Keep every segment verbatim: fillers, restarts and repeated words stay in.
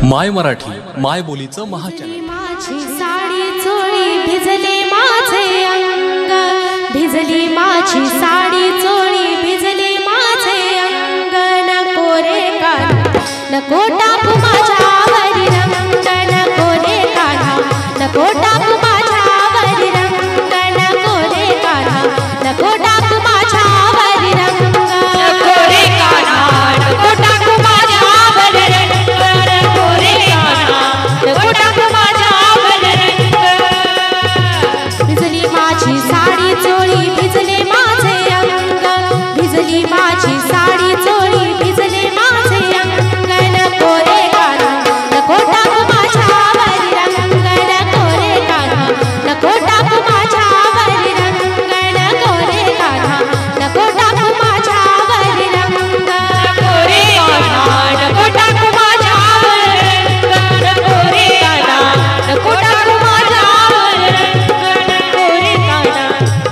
माय मराठी माय बोलीचं महाचॅनल। माझी साडी चोळी भिजले माझे अंग, भिजली माझी साडी चोळी भिजले माझे अंग। नको रे काना नको टाकू माझ्यावरी रंग, नको रे काना नको टाकू माझ्यावरी रंग, नको रे काना नको टाकू माझ्यावरी रंग, नको रे काना नको टाकू माझ्यावरी रंग, नको रे काना नको टाकू माझ्यावरी रंग। भिजली माझी साडी चोळी भिजले माझे अंग, भिजली माझी साडी चोळी भिजले माझे अंग। नको रे काना नको टाकू माझ्यावरी रंग, नको रे काना नको टाकू माझ्यावरी रंग, नको रे काना नको टाकू माझ्यावरी रंग, नको रे काना नको टाकू माझ्यावरी रंग, नको रे काना नको टाकू माझ्यावरी रंग, नको रे काना।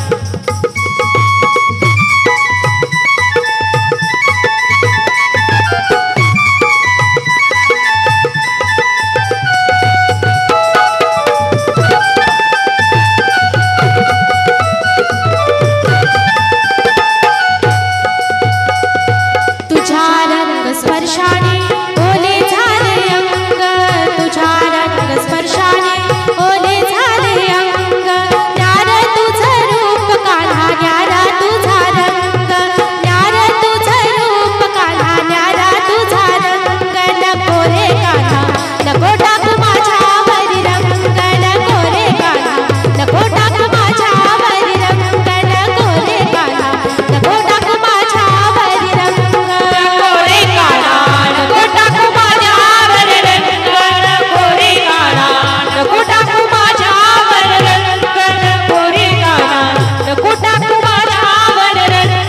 तुझ्या रंग स्पर्शाने ओले झाले अंग, तुझ्या रंग स्पर्शाने ओले झाले अंग। न्यारा तुझं रूप कान्हा न्यारा तुझा रंग, न्यारा तुझं रूप कान्हा न्यारा तुझा रंग। नको रे कान्हा नको टाकू माझ्यावरी रंग, नको रे कान्हा नको टाकू माझ्यावरी रंग, नको रे कान्हा नको टाकू माझ्यावरी रंग, नको रे कान्हा नको टाकू माझ्यावरी रंग, नको रे कान्हा नको टाकू माझ्यावरी रंग, नको रे कान्हा नको टाकू माझ्यावरी रंग।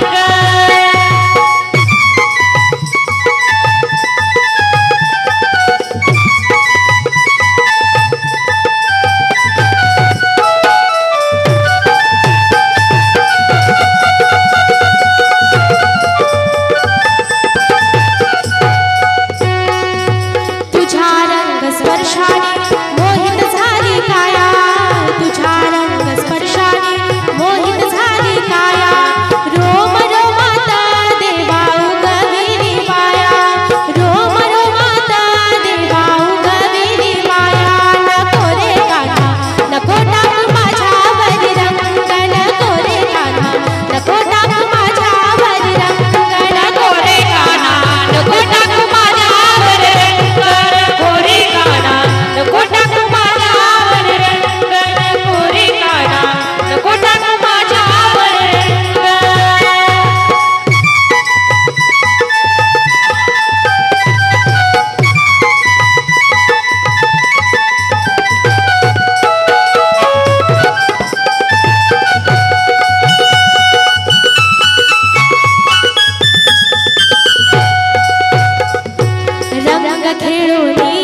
तुझ्या रंग स्पर्शाने मोहित झाली काया, तुझ्या रंग स्पर्शाने मोहित झाली काया। रोम रोमात देवा उगविली माया, रोम रोमात देवा उगविली माया। नको रे कान्हा नको टाकू माझ्यावरी रंग, नको रे कान्हा नको टाकू माझ्यावरी रंग, नको रे कान्हा नको टाकू माझ्यावरी रंग, नको रे कान्हा नको टाकू माझ्यावरी रंग, नको रे कान्हा नको टाकू माझ्यावरी रंग। रंग खेळोनी